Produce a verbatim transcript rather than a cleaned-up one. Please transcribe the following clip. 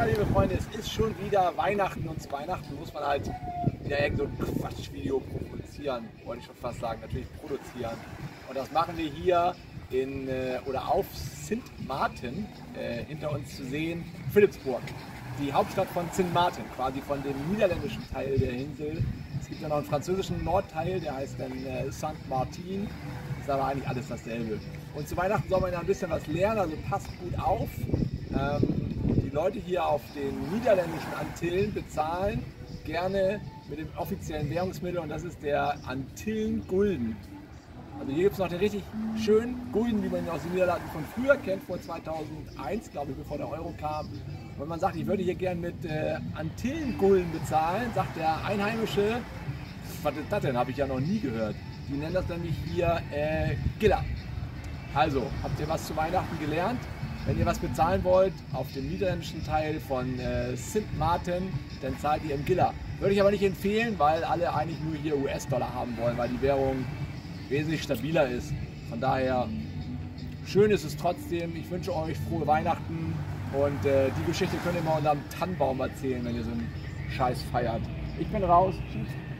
Ja, liebe Freunde, es ist schon wieder Weihnachten und zu Weihnachten muss man halt wieder irgend so ein Quatschvideo produzieren, wollte ich schon fast sagen, natürlich produzieren. Und das machen wir hier in äh, oder auf Sint Maarten, äh, hinter uns zu sehen, Philipsburg, die Hauptstadt von Sint Maarten, quasi von dem niederländischen Teil der Insel. Es gibt ja noch einen französischen Nordteil, der heißt dann äh, Saint Martin, ist aber eigentlich alles dasselbe. Und zu Weihnachten soll man ja ein bisschen was lernen, also passt gut auf. Ähm, die Leute hier auf den niederländischen Antillen bezahlen gerne mit dem offiziellen Währungsmittel und das ist der Antillen-Gulden. Also hier gibt es noch den richtig schönen Gulden, wie man ihn aus den Niederlanden von früher kennt, vor zweitausendeins, glaube ich, bevor der Euro kam. Wenn man sagt, ich würde hier gerne mit äh, Antillen-Gulden bezahlen, sagt der Einheimische, was ist das denn, habe ich ja noch nie gehört. Die nennen das nämlich hier äh, Giller. Also, habt ihr was zu Weihnachten gelernt? Wenn ihr was bezahlen wollt auf dem niederländischen Teil von äh, Sint Maarten, dann zahlt ihr im Giller. Würde ich aber nicht empfehlen, weil alle eigentlich nur hier U S-Dollar haben wollen, weil die Währung wesentlich stabiler ist. Von daher, schön ist es trotzdem. Ich wünsche euch frohe Weihnachten und äh, die Geschichte könnt ihr mal unterm Tannenbaum erzählen, wenn ihr so einen Scheiß feiert. Ich bin raus. Tschüss.